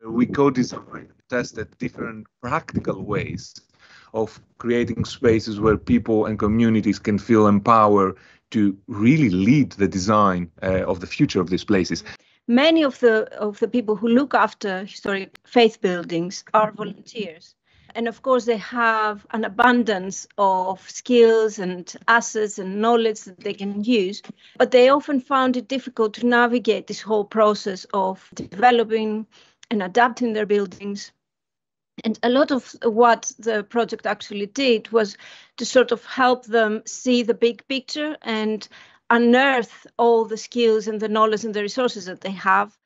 We co-designed, tested different practical ways of creating spaces where people and communities can feel empowered to really lead the design of the future of these places. Many of the people who look after historic faith buildings are volunteers. And of course, they have an abundance of skills and assets and knowledge that they can use. But they often found it difficult to navigate this whole process of developing and adapting their buildings. And a lot of what the project actually did was to sort of help them see the big picture and unearth all the skills and the knowledge and the resources that they have